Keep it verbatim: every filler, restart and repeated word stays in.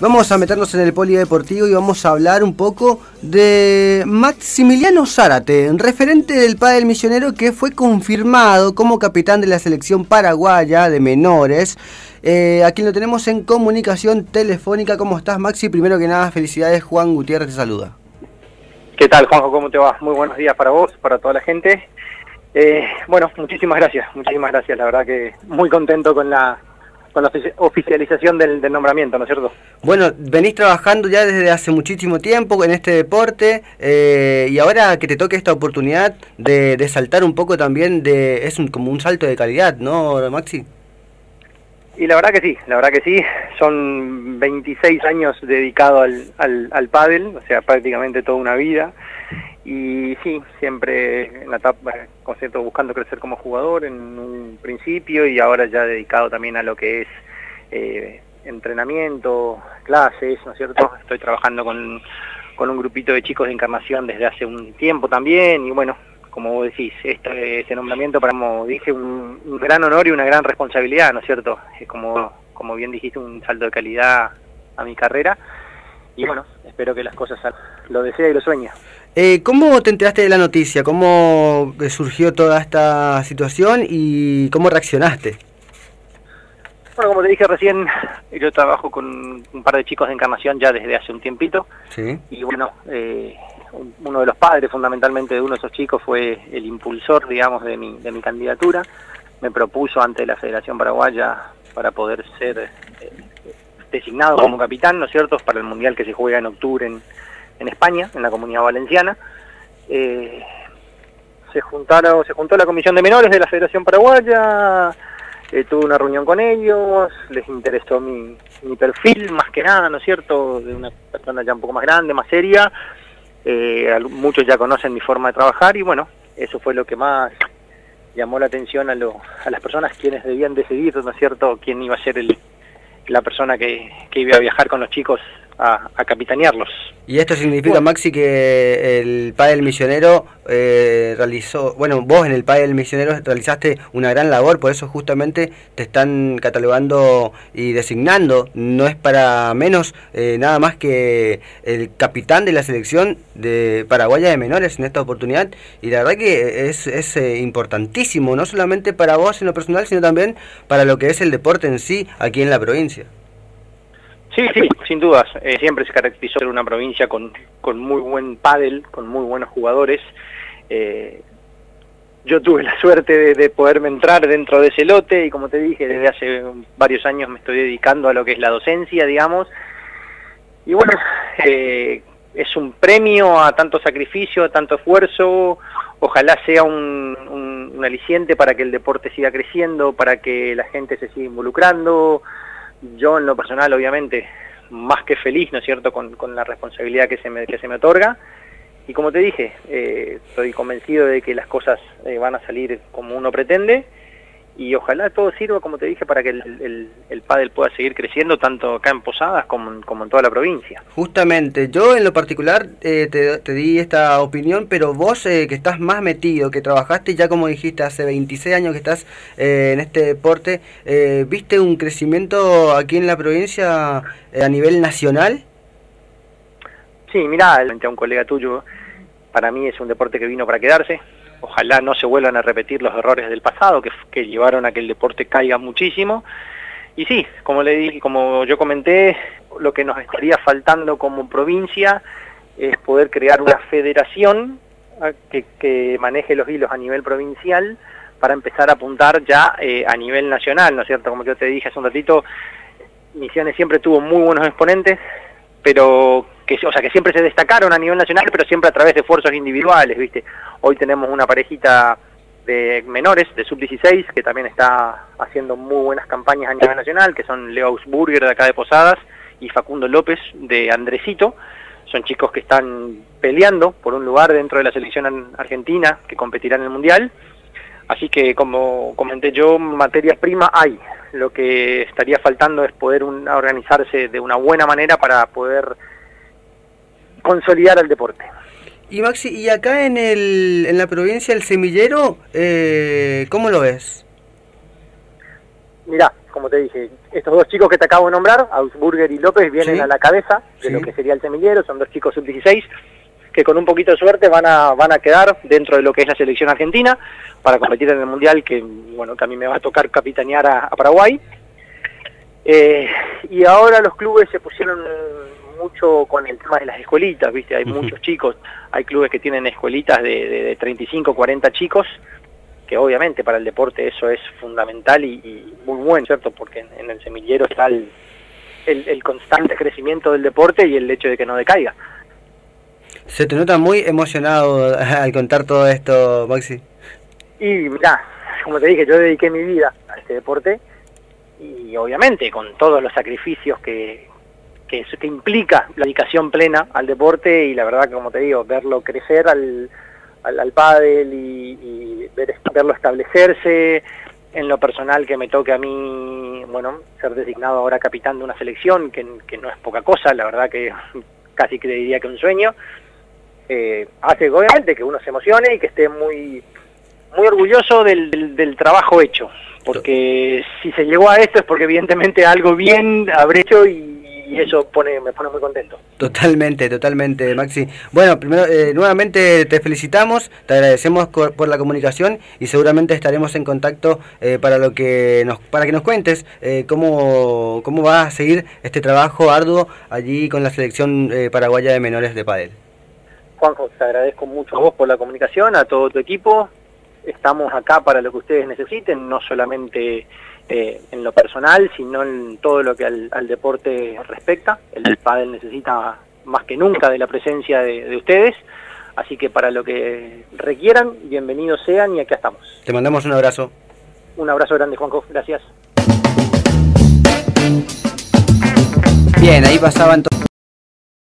Vamos a meternos en el polideportivo y vamos a hablar un poco de Maximiliano Zárate, referente del pádel misionero que fue confirmado como capitán de la selección paraguaya de menores. Eh, aquí lo tenemos en comunicación telefónica. ¿Cómo estás, Maxi? Primero que nada, felicidades. Juan Gutiérrez te saluda. ¿Qué tal, Juanjo? ¿Cómo te va? Muy buenos días para vos, para toda la gente. Eh, bueno, muchísimas gracias, muchísimas gracias. La verdad que muy contento con la... con la oficialización del, del nombramiento, ¿no es cierto? Bueno, venís trabajando ya desde hace muchísimo tiempo en este deporte eh, y ahora que te toque esta oportunidad de, de saltar un poco también, de es un, como un salto de calidad, ¿no, Maxi? Y la verdad que sí, la verdad que sí, son veintiséis años dedicado al, al, al pádel, o sea, prácticamente toda una vida. Y sí, siempre en la etapa, con cierto, buscando crecer como jugador en un principio y ahora ya dedicado también a lo que es eh, entrenamiento, clases, ¿no es cierto? Estoy trabajando con, con un grupito de chicos de Encarnación desde hace un tiempo también y bueno, como vos decís, este, este nombramiento para, como dije, un, un gran honor y una gran responsabilidad, ¿no es cierto? Es como, como bien dijiste, un salto de calidad a mi carrera y bueno, espero que las cosas lo desea y lo sueña. Eh, ¿Cómo te enteraste de la noticia? ¿Cómo surgió toda esta situación y cómo reaccionaste? Bueno, como te dije recién, yo trabajo con un par de chicos de Encarnación ya desde hace un tiempito. Sí. Y bueno, eh, uno de los padres fundamentalmente de uno de esos chicos fue el impulsor, digamos, de mi, de mi candidatura. Me propuso ante la Federación Paraguaya para poder ser eh, designado como capitán, ¿no es cierto?, para el Mundial que se juega en octubre en en España, en la Comunidad Valenciana. Eh, se juntaron, se juntó la Comisión de Menores de la Federación Paraguaya, eh, tuve una reunión con ellos, les interesó mi, mi perfil, más que nada, ¿no es cierto?, de una persona ya un poco más grande, más seria. Eh, muchos ya conocen mi forma de trabajar y bueno, eso fue lo que más llamó la atención a, lo, a las personas quienes debían decidir, ¿no es cierto?, quién iba a ser el, la persona que, que iba a viajar con los chicos a, a capitanearlos. Y esto significa, bueno, Maxi, que el pádel misionero eh, realizó, bueno, vos en el pádel misionero realizaste una gran labor, por eso justamente te están catalogando y designando, no es para menos, eh, nada más que el capitán de la selección de paraguaya de menores en esta oportunidad, y la verdad que es, es eh, importantísimo, no solamente para vos en lo personal, sino también para lo que es el deporte en sí aquí en la provincia. Sí, sí, sin dudas. Eh, siempre se caracterizó ser una provincia con, con muy buen pádel, con muy buenos jugadores. Eh, yo tuve la suerte de, de poderme entrar dentro de ese lote y como te dije, desde hace varios años me estoy dedicando a lo que es la docencia, digamos. Y bueno, eh, es un premio a tanto sacrificio, a tanto esfuerzo. Ojalá sea un, un, un aliciente para que el deporte siga creciendo, para que la gente se siga involucrando. Yo en lo personal, obviamente, más que feliz, ¿no es cierto?, con, con la responsabilidad que se me, que se me otorga. Y como te dije, eh, estoy convencido de que las cosas eh, van a salir como uno pretende. Y ojalá todo sirva, como te dije, para que el, el, el pádel pueda seguir creciendo, tanto acá en Posadas como, como en toda la provincia. Justamente, yo en lo particular eh, te, te di esta opinión, pero vos eh, que estás más metido, que trabajaste ya como dijiste hace veintiséis años que estás eh, en este deporte, eh, ¿viste un crecimiento aquí en la provincia eh, a nivel nacional? Sí, mirá, a un colega tuyo, para mí es un deporte que vino para quedarse. Ojalá no se vuelvan a repetir los errores del pasado que, que llevaron a que el deporte caiga muchísimo. Y sí, como le dije, como yo comenté, lo que nos estaría faltando como provincia es poder crear una federación que, que maneje los hilos a nivel provincial para empezar a apuntar ya eh, a nivel nacional, ¿no es cierto? Como yo te dije hace un ratito, Misiones siempre tuvo muy buenos exponentes, pero que, o sea, que siempre se destacaron a nivel nacional, pero siempre a través de esfuerzos individuales, ¿viste? Hoy tenemos una parejita de menores, de sub dieciséis, que también está haciendo muy buenas campañas a nivel nacional, que son Leo Ausburger de acá de Posadas y Facundo López de Andresito. Son chicos que están peleando por un lugar dentro de la selección argentina que competirá en el Mundial. Así que, como comenté yo, materia prima hay. Lo que estaría faltando es poder un, organizarse de una buena manera para poder consolidar el deporte. Y Maxi, y acá en el en la provincia El Semillero, eh, ¿cómo lo ves? Mirá, como te dije, estos dos chicos que te acabo de nombrar, Augsburger y López, vienen ¿Sí? a la cabeza de ¿Sí? lo que sería el semillero. Son dos chicos sub dieciséis que con un poquito de suerte van a van a quedar dentro de lo que es la selección argentina para competir en el Mundial, que bueno, que a mí me va a tocar capitanear a, a Paraguay. Eh, y ahora los clubes se pusieron mucho con el tema de las escuelitas, ¿viste? Hay uh-huh. muchos chicos, hay clubes que tienen escuelitas de, de, de treinta y cinco, cuarenta chicos, que obviamente para el deporte eso es fundamental y, y muy bueno, ¿cierto? Porque en, en el semillero está el, el, el constante crecimiento del deporte y el hecho de que no decaiga. Se te nota muy emocionado al contar todo esto, Maxi. Y mirá, como te dije, yo dediqué mi vida a este deporte y obviamente con todos los sacrificios que, que, que implica la dedicación plena al deporte, y la verdad que, como te digo, verlo crecer al, al, al pádel y, y ver, verlo establecerse. En lo personal, que me toque a mí, bueno, ser designado ahora capitán de una selección, que, que no es poca cosa, la verdad que casi que diría que un sueño. Eh, hace obviamente que uno se emocione y que esté muy muy orgulloso del, del, del trabajo hecho, porque si se llegó a esto es porque evidentemente algo bien habré hecho, y, y eso pone me pone muy contento. Totalmente, totalmente, Maxi. Bueno, primero, eh, nuevamente te felicitamos, te agradecemos por la comunicación y seguramente estaremos en contacto eh, para lo que nos para que nos cuentes eh, cómo cómo va a seguir este trabajo arduo allí con la selección eh, paraguaya de menores de pádel. Juanjo, te agradezco mucho a vos por la comunicación, a todo tu equipo. Estamos acá para lo que ustedes necesiten, no solamente eh, en lo personal, sino en todo lo que al, al deporte respecta. El, el pádel necesita más que nunca de la presencia de, de ustedes, así que para lo que requieran, bienvenidos sean y aquí estamos. Te mandamos un abrazo. Un abrazo grande, Juanjo, gracias. Bien, ahí pasaban todos.